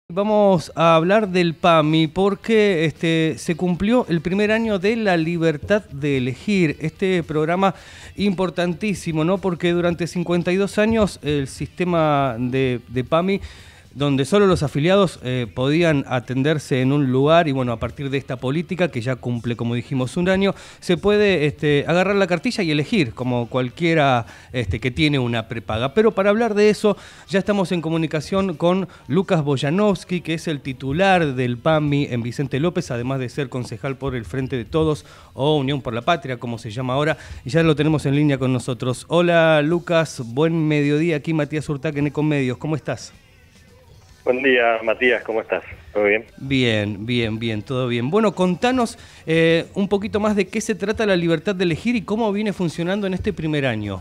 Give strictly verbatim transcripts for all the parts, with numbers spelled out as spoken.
Vamos a hablar del PAMI porque este, se cumplió el primer año de la libertad de elegir. Este programa importantísimo, ¿no? Porque durante cincuenta y dos años el sistema de, de PAMI, donde solo los afiliados eh, podían atenderse en un lugar, y bueno, a partir de esta política, que ya cumple, como dijimos, un año, se puede este, agarrar la cartilla y elegir, como cualquiera este, que tiene una prepaga. Pero para hablar de eso, ya estamos en comunicación con Lucas Boyanovsky, que es el titular del PAMI en Vicente López, además de ser concejal por el Frente de Todos, o Unión por la Patria, como se llama ahora, y ya lo tenemos en línea con nosotros. Hola Lucas, buen mediodía, aquí Matías Urtac en Ecomedios, ¿cómo estás? Buen día, Matías, ¿cómo estás? ¿Todo bien? Bien, bien, bien, todo bien. Bueno, contanos eh, un poquito más de qué se trata la libertad de elegir y cómo viene funcionando en este primer año.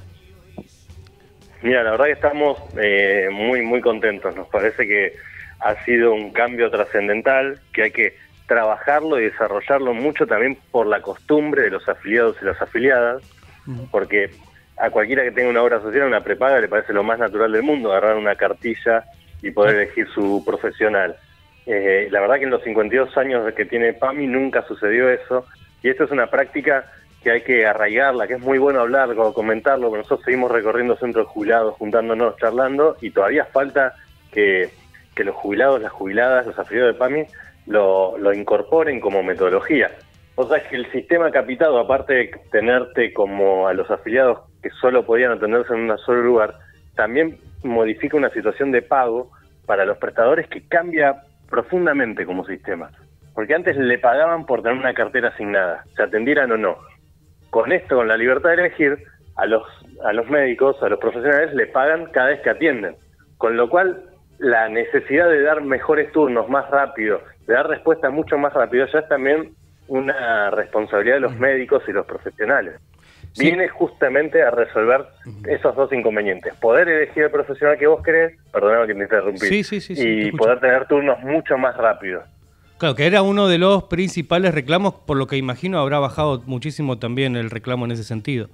Mira, la verdad que estamos eh, muy, muy contentos. Nos parece que ha sido un cambio trascendental, que hay que trabajarlo y desarrollarlo mucho también por la costumbre de los afiliados y las afiliadas, uh-huh. porque a cualquiera que tenga una obra social, una prepaga, le parece lo más natural del mundo, agarrar una cartilla y poder elegir su profesional. Eh, la verdad que en los cincuenta y dos años que tiene PAMI nunca sucedió eso, y esto es una práctica que hay que arraigarla, que es muy bueno hablarlo, comentarlo, porque nosotros seguimos recorriendo centros jubilados, juntándonos, charlando, y todavía falta que, que los jubilados, las jubiladas, los afiliados de PAMI lo, lo incorporen como metodología. O sea, es que el sistema capitado, aparte de tenerte como a los afiliados que solo podían atenderse en un solo lugar, también modifica una situación de pago para los prestadores que cambia profundamente como sistema. Porque antes le pagaban por tener una cartera asignada, se atendieran o no. Con esto, con la libertad de elegir, a los, a los médicos, a los profesionales, le pagan cada vez que atienden. Con lo cual, la necesidad de dar mejores turnos más rápido, de dar respuesta mucho más rápido, ya es también una responsabilidad de los médicos y los profesionales. Sí. Viene justamente a resolver esos dos inconvenientes. Poder elegir el profesional que vos querés, perdóname que me interrumpí, sí, sí, sí, sí, y poder tener turnos mucho más rápidos. Claro, que era uno de los principales reclamos, por lo que imagino habrá bajado muchísimo también el reclamo en ese sentido.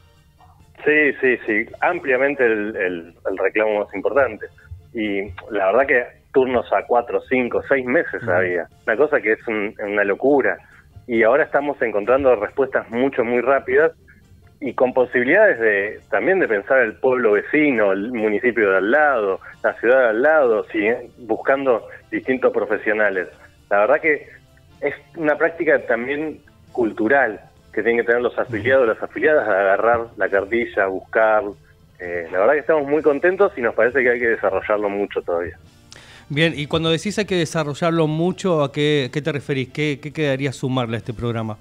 Sí, sí, sí, ampliamente el, el, el reclamo más importante. Y la verdad que turnos a cuatro, cinco, seis meses uh-huh. había. Una cosa que es un, una locura. Y ahora estamos encontrando respuestas mucho, muy rápidas, y con posibilidades de también de pensar el pueblo vecino, el municipio de al lado, la ciudad de al lado, ¿sí? Buscando distintos profesionales. La verdad que es una práctica también cultural que tienen que tener los afiliados, las afiliadas, a agarrar la cartilla, buscar. Eh, la verdad que estamos muy contentos y nos parece que hay que desarrollarlo mucho todavía. Bien, y cuando decís hay que desarrollarlo mucho, ¿a qué, qué te referís? ¿Qué, qué quedaría sumarle a este programa?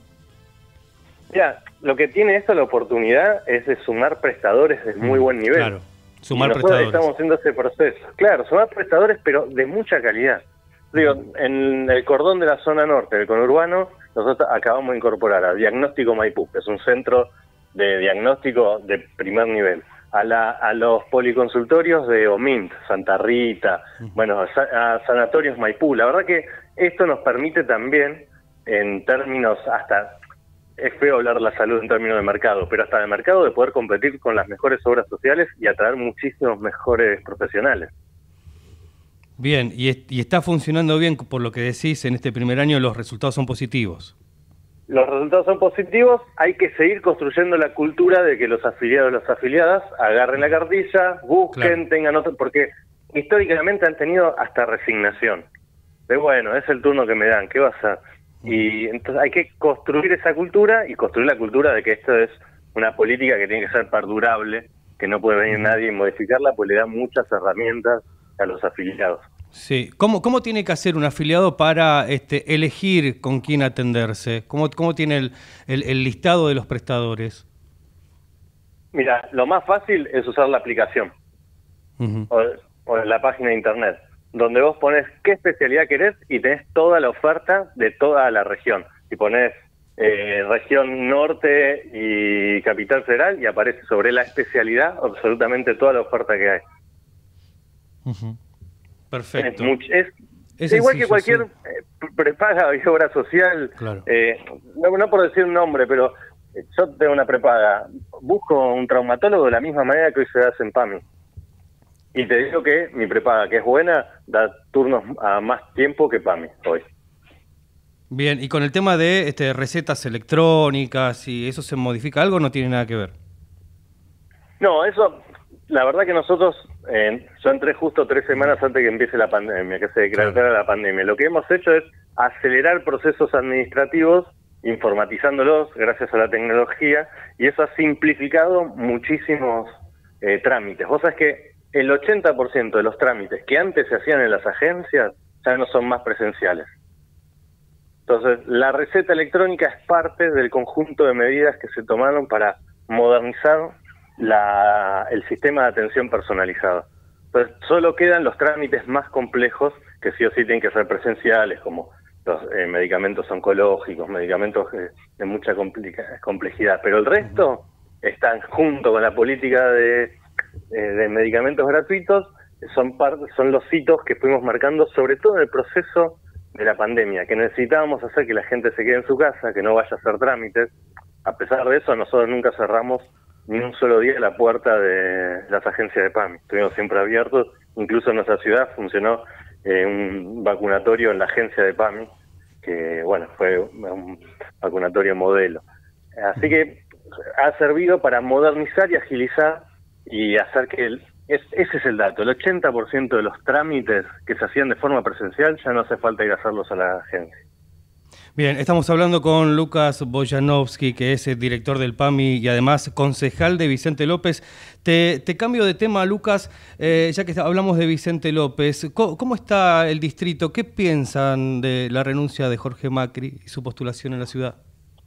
Mira, lo que tiene esto la oportunidad es de sumar prestadores de muy buen nivel. Claro, sumar y nosotros prestadores. Estamos haciendo ese proceso. Claro, sumar prestadores, pero de mucha calidad. Digo, en el cordón de la zona norte del conurbano, nosotros acabamos de incorporar a Diagnóstico Maipú, que es un centro de diagnóstico de primer nivel, a, la, a los policonsultorios de OMINT, Santa Rita, uh-huh. bueno, a, a Sanatorios Maipú. La verdad que esto nos permite también, en términos hasta... Es feo hablar de la salud en términos de mercado, pero hasta de mercado de poder competir con las mejores obras sociales y atraer muchísimos mejores profesionales. Bien, y, est- y está funcionando bien, por lo que decís, en este primer año los resultados son positivos. Los resultados son positivos, hay que seguir construyendo la cultura de que los afiliados y las afiliadas agarren la cartilla, busquen, claro. tengan otro, porque históricamente han tenido hasta resignación. De bueno, es el turno que me dan, ¿qué va a hacer? Y entonces hay que construir esa cultura y construir la cultura de que esto es una política que tiene que ser perdurable, que no puede venir nadie y modificarla, pues le da muchas herramientas a los afiliados. Sí. ¿Cómo, cómo tiene que hacer un afiliado para este, elegir con quién atenderse? ¿Cómo, cómo tiene el, el, el listado de los prestadores? Mira, lo más fácil es usar la aplicación uh-huh. o, o la página de internet, donde vos pones qué especialidad querés y tenés toda la oferta de toda la región. Y ponés eh, región norte y capital federal y aparece sobre la especialidad absolutamente toda la oferta que hay. Uh-huh. Perfecto. Es, much, es, es es igual sencillo, que cualquier sí. eh, prepaga y obra social. Claro. Eh, no, no por decir un nombre, pero yo tengo una prepaga. Busco un traumatólogo de la misma manera que hoy se hace en PAMI. Y te digo que mi prepaga, que es buena, da turnos a más tiempo que PAMI hoy. Bien, y con el tema de este, recetas electrónicas, y eso se modifica algo, no tiene nada que ver. No, eso, la verdad que nosotros, eh, yo entré justo tres semanas antes que empiece la pandemia, que se declarara claro. la pandemia. Lo que hemos hecho es acelerar procesos administrativos, informatizándolos gracias a la tecnología, y eso ha simplificado muchísimos eh, trámites. Vos sabés que el ochenta por ciento de los trámites que antes se hacían en las agencias ya no son más presenciales. Entonces, la receta electrónica es parte del conjunto de medidas que se tomaron para modernizar la, el sistema de atención personalizado. Entonces, solo quedan los trámites más complejos que sí o sí tienen que ser presenciales, como los eh, medicamentos oncológicos, medicamentos de, de mucha complejidad. Pero el resto están junto con la política de, eh, de medicamentos gratuitos, son, parte, son los hitos que fuimos marcando, sobre todo en el proceso de la pandemia, que necesitábamos hacer que la gente se quede en su casa, que no vaya a hacer trámites. A pesar de eso, nosotros nunca cerramos ni un solo día la puerta de las agencias de PAMI. Estuvimos siempre abiertos, incluso en nuestra ciudad funcionó eh, un vacunatorio en la agencia de PAMI, que bueno, fue un vacunatorio modelo. Así que ha servido para modernizar y agilizar y hacer que el Es, ese es el dato, el ochenta por ciento de los trámites que se hacían de forma presencial ya no hace falta ir a hacerlos a la agencia. Bien, estamos hablando con Lucas Boyanovsky, que es el director del PAMI y además concejal de Vicente López. Te, te cambio de tema, Lucas, eh, ya que hablamos de Vicente López. ¿Cómo, ¿Cómo está el distrito? ¿Qué piensan de la renuncia de Jorge Macri y su postulación en la ciudad?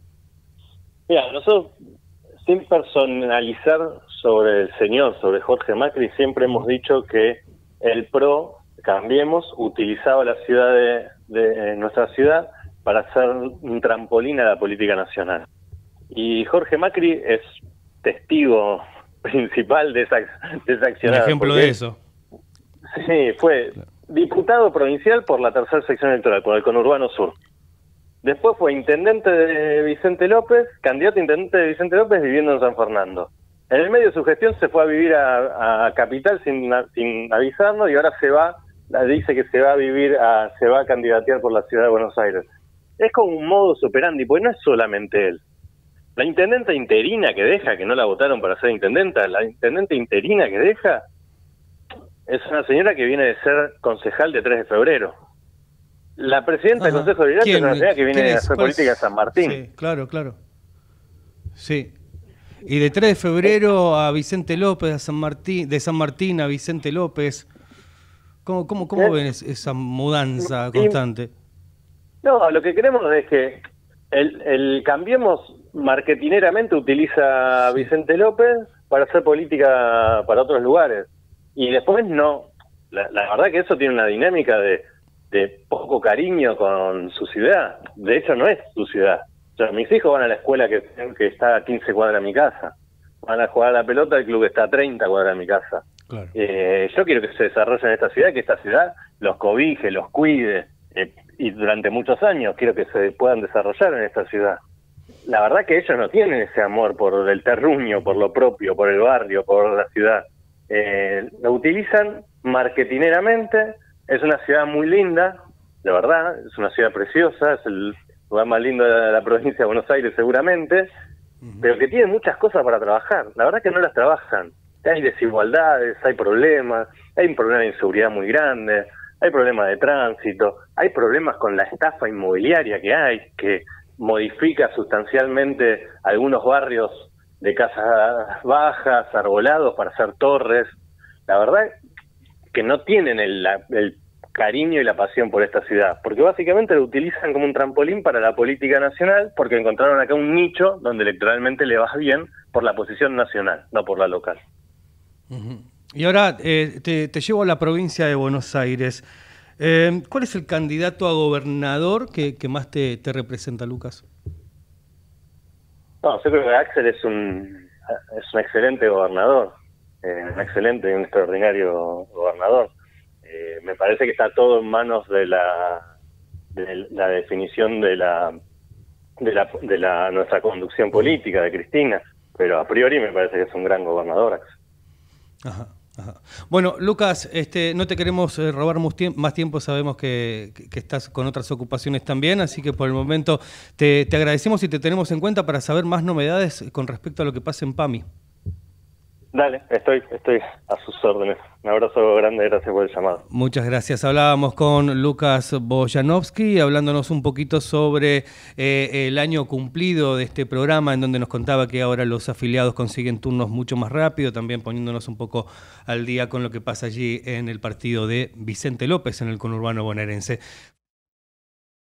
Mira, nosotros, sin personalizar sobre el señor, sobre Jorge Macri, siempre hemos dicho que el PRO, Cambiemos, utilizaba la ciudad de, de nuestra ciudad para hacer un trampolín a la política nacional. Y Jorge Macri es testigo principal de esa, de esa accionada. Un ejemplo de eso. Sí, fue diputado provincial por la tercera sección electoral, por el conurbano sur. Después fue intendente de Vicente López, candidato a intendente de Vicente López viviendo en San Fernando. En el medio de su gestión se fue a vivir a, a Capital sin, sin avisarnos y ahora se va, dice que se va a vivir, a, se va a candidatear por la ciudad de Buenos Aires. Es como un modus operandi, porque no es solamente él. La intendenta interina que deja, que no la votaron para ser intendenta, la intendente interina que deja, es una señora que viene de ser concejal de tres de febrero. La presidenta Ajá. del Consejo de Directo es una señora que viene de hacer política de San Martín. Sí, claro, claro. Sí. Y de tres de febrero a Vicente López, a San Martín, de San Martín a Vicente López. ¿Cómo, cómo, cómo ¿Eh? ven esa mudanza constante? No, lo que queremos es que el, el Cambiemos marketineramente utiliza a Vicente López para hacer política para otros lugares. Y después no. La, la verdad que eso tiene una dinámica de, de poco cariño con su ciudad. De hecho, no es su ciudad. O sea, mis hijos van a la escuela que, que está a quince cuadras de mi casa. Van a jugar a la pelota, el club está a treinta cuadras de mi casa. Claro. Eh, yo quiero que se desarrolle en esta ciudad, que esta ciudad los cobije, los cuide. Eh, y durante muchos años quiero que se puedan desarrollar en esta ciudad. La verdad que ellos no tienen ese amor por el terruño, por lo propio, por el barrio, por la ciudad. Eh, lo utilizan marketineramente. Es una ciudad muy linda, la verdad, es una ciudad preciosa, es el lugar más lindo de la provincia de Buenos Aires seguramente, uh-huh. pero que tiene muchas cosas para trabajar. La verdad que no las trabajan. Hay desigualdades, hay problemas, hay un problema de inseguridad muy grande, hay problemas de tránsito, hay problemas con la estafa inmobiliaria que hay, que modifica sustancialmente algunos barrios de casas bajas, arbolados para hacer torres. La verdad que no tienen el, el cariño y la pasión por esta ciudad, porque básicamente lo utilizan como un trampolín para la política nacional, porque encontraron acá un nicho donde electoralmente le va bien por la posición nacional, no por la local. Uh-huh. Y ahora eh, te, te llevo a la provincia de Buenos Aires. Eh, ¿Cuál es el candidato a gobernador que, que más te, te representa, Lucas? No, yo creo que Axel es un, es un excelente gobernador, eh, un excelente y un extraordinario gobernador. Eh, me parece que está todo en manos de la, de la definición de la, de la de la nuestra conducción política de Cristina, pero a priori me parece que es un gran gobernador, Axel. Ajá, Ajá. Bueno, Lucas, este, no te queremos eh, robar más tiempo, más tiempo, sabemos que, que, que estás con otras ocupaciones también, así que por el momento te, te agradecemos y te tenemos en cuenta para saber más novedades con respecto a lo que pasa en PAMI. Dale, estoy, estoy a sus órdenes. Un abrazo grande, gracias por el llamado. Muchas gracias. Hablábamos con Lucas Boyanovsky, hablándonos un poquito sobre eh, el año cumplido de este programa, en donde nos contaba que ahora los afiliados consiguen turnos mucho más rápido, también poniéndonos un poco al día con lo que pasa allí en el partido de Vicente López, en el conurbano bonaerense.